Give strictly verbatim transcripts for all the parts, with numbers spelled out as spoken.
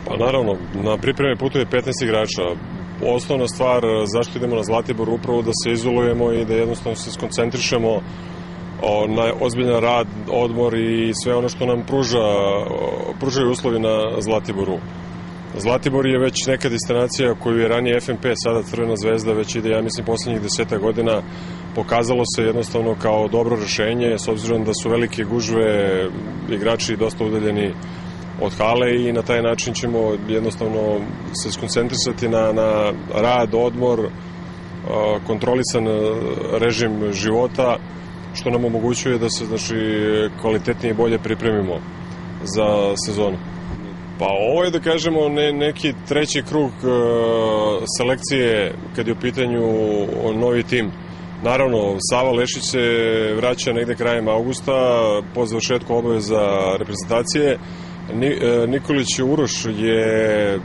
Pa naravno, na pripreme putuje petnaest igrača. Osnovna stvar zašto idemo na Zlatibor upravo da se izolujemo i da jednostavno se skoncentrišemo na ozbiljan rad, odmor i sve ono što nam pruža, pružaju uslovi na Zlatiboru. Zlatibor je već neka destinacija koju je ranije F N P, sada Crvena zvezda, već ide, ja mislim, poslednjih deseta godina. Pokazalo se jednostavno kao dobro rešenje, s obzirom da su velike gužve, igrači dosta udaljeni od hale i na taj način ćemo jednostavno se skoncentrisati na, na rad, odmor, kontrolisan režim života, što nam omogućuje da se znači, kvalitetnije i bolje pripremimo za sezonu. Pa ovo je, da kažemo, ne, neki treći krug uh, selekcije kad je u pitanju novi tim. Naravno, Sava Lešić se vraća negde krajem augusta po završetku obaveza reprezentacije. Ni, uh, Nikolić Uroš je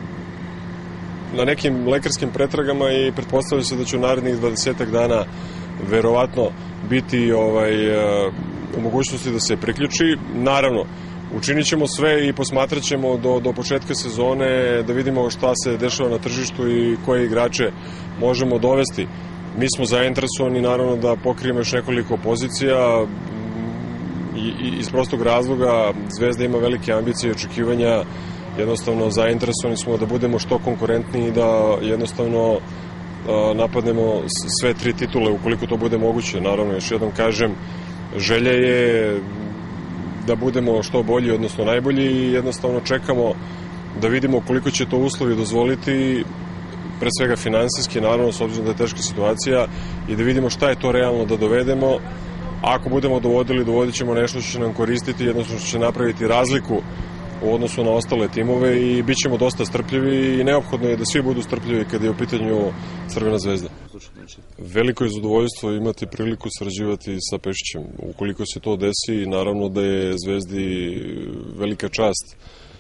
na nekim lekarskim pretragama i pretpostavlja se da će u narednih dvadesetak dana verovatno biti ovaj, uh, u mogućnosti da se priključi. Naravno, učinit ćemo sve i posmatrat ćemo do, do početka sezone da vidimo šta se dešava na tržištu i koje igrače možemo dovesti. Mi smo zainteresovani naravno da pokrijemo još nekoliko pozicija i, i iz prostog razloga Zvezda ima velike ambicije i očekivanja, jednostavno zainteresovani smo da budemo što konkurentniji i da jednostavno a, napadnemo sve tri titule ukoliko to bude moguće. Naravno, još jednom kažem, želja je da budemo što bolji, odnosno najbolji i jednostavno čekamo da vidimo koliko će to uslovi dozvoliti, pre svega finansijski, naravno, s obzirom da je teška situacija, i da vidimo šta je to realno da dovedemo. Ako budemo dovodili, dovodit ćemo nešto što će nam koristiti, jednostavno što će napraviti razliku u odnosu na ostale timove i bit ćemo dosta strpljivi i neophodno je da svi budu strpljivi kada je u pitanju Crvena zvezda. Veliko je zadovoljstvo imati priliku sarađivati sa Pešićem. Ukoliko se to desi, naravno da je Zvezdi velika čast,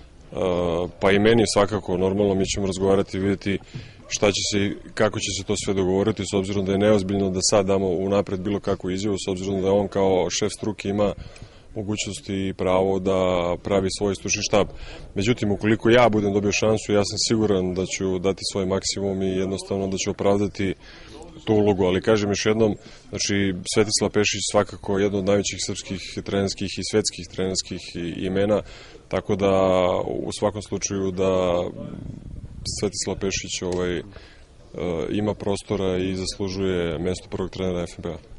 pa i meni svakako, normalno mi ćemo razgovarati i vidjeti šta će se, kako će se to sve dogovoriti, s obzirom da je neozbiljno da sad damo unapred bilo kakvu izjavu, s obzirom da on kao šef struke ima mogućnosti i pravo da pravi svoj stručni štab. Međutim, ukoliko ja budem dobio šansu, ja sam siguran da ću dati svoj maksimum i jednostavno da ću opravdati tu ulogu, ali kažem još jednom, znači Svetislav Pešić svakako jedno od najvećih srpskih trenerskih i svetskih trenerskih imena, tako da u svakom slučaju da Svetislav Pešić ovaj, ima prostora i zaslužuje mesto prvog trenera F N P-a.